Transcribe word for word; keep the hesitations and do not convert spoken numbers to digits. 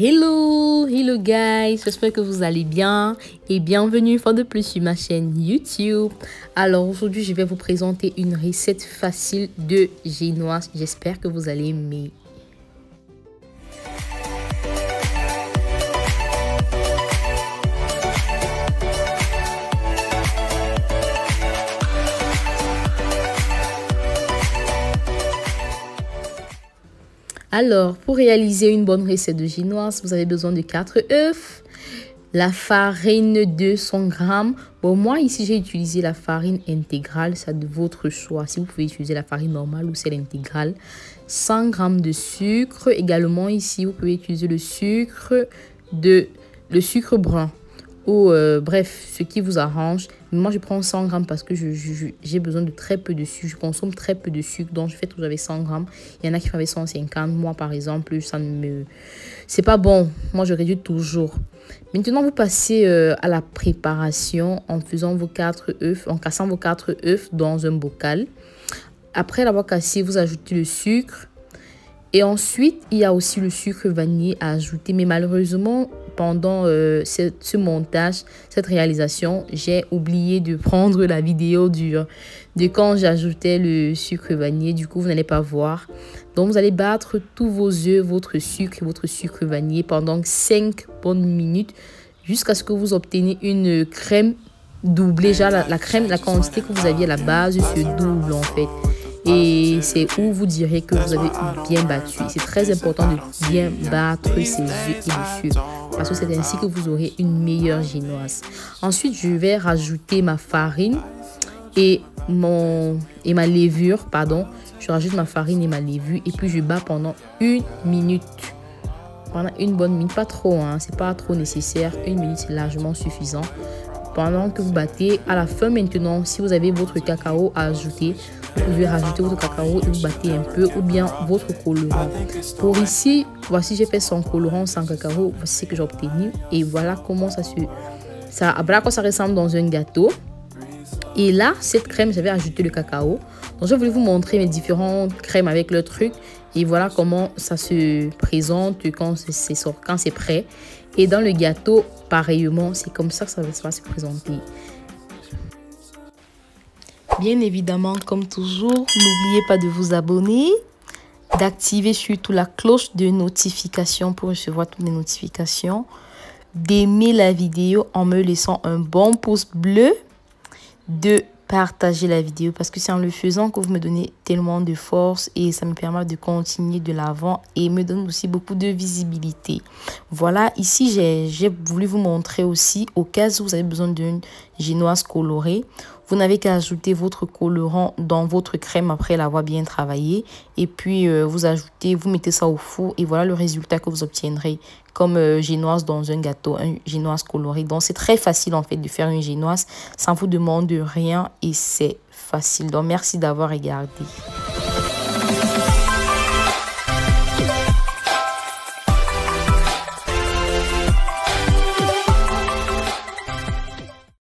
Hello, hello guys, j'espère que vous allez bien et bienvenue une fois de plus sur ma chaîne YouTube. Alors aujourd'hui, je vais vous présenter une recette facile de génoise. J'espère que vous allez aimer. Alors, pour réaliser une bonne recette de génoise, vous avez besoin de quatre œufs, la farine de cent grammes. Bon, moi, ici, j'ai utilisé la farine intégrale, c'est de votre choix. Si vous pouvez utiliser la farine normale ou celle intégrale. cent grammes de sucre. Également, ici, vous pouvez utiliser le sucre, de, le sucre brun. Ou euh, bref, ce qui vous arrange. Moi, je prends cent grammes parce que je, je, j'ai besoin de très peu de sucre. Je consomme très peu de sucre. Donc, je fais toujours avec cent grammes. Il y en a qui font avec cent cinquante. Moi, par exemple, ça ne me... c'est pas bon. Moi, je réduis toujours. Maintenant, vous passez euh, à la préparation en faisant vos quatre œufs, en cassant vos quatre œufs dans un bocal. Après l'avoir cassé, vous ajoutez le sucre. Et ensuite, il y a aussi le sucre vanillé à ajouter. Mais malheureusement, pendant euh, ce, ce montage, cette réalisation, j'ai oublié de prendre la vidéo du, de quand j'ajoutais le sucre vanillé. Du coup, vous n'allez pas voir. Donc, vous allez battre tous vos œufs, votre sucre et votre sucre vanillé pendant cinq bonnes minutes jusqu'à ce que vous obtenez une crème doublée. Déjà, la, la crème, la quantité que vous aviez à la base se double en fait. Et c'est où vous direz que vous avez bien battu. C'est très important de bien battre ces œufs et le sucre parce que c'est ainsi que vous aurez une meilleure génoise. Ensuite, je vais rajouter ma farine et, mon, et ma levure. Pardon. Je rajoute ma farine et ma levure et puis je bats pendant une minute. Pendant une bonne minute, pas trop, hein, c'est pas trop nécessaire. Une minute, c'est largement suffisant. Pendant que vous battez, à la fin maintenant, si vous avez votre cacao à ajouter, vous pouvez rajouter votre cacao et vous battez un peu ou bien votre colorant. Pour ici, voici j'ai fait son colorant sans cacao, voici ce que j'ai obtenu et voilà comment ça se ça, voilà quoi ça ressemble dans un gâteau. Et là, cette crème, j'avais ajouté le cacao. Donc je voulais vous montrer mes différentes crèmes avec le truc et voilà comment ça se présente quand c'est quand c'est prêt. Et dans le gâteau, pareillement, c'est comme ça que ça va se présenter. Bien évidemment, comme toujours, n'oubliez pas de vous abonner, d'activer surtout la cloche de notification pour recevoir toutes les notifications, d'aimer la vidéo en me laissant un bon pouce bleu, de partager la vidéo parce que c'est en le faisant que vous me donnez tellement de force et ça me permet de continuer de l'avant et me donne aussi beaucoup de visibilité. Voilà, ici j'ai voulu vous montrer aussi au cas où vous avez besoin d'une génoise colorée. Vous n'avez qu'à ajouter votre colorant dans votre crème après l'avoir bien travaillé. Et puis, euh, vous ajoutez, vous mettez ça au four. Et voilà le résultat que vous obtiendrez comme euh, génoise dans un gâteau, un génoise colorée. Donc, c'est très facile en fait de faire une génoise. Ça ne vous demande rien et c'est facile. Donc, merci d'avoir regardé.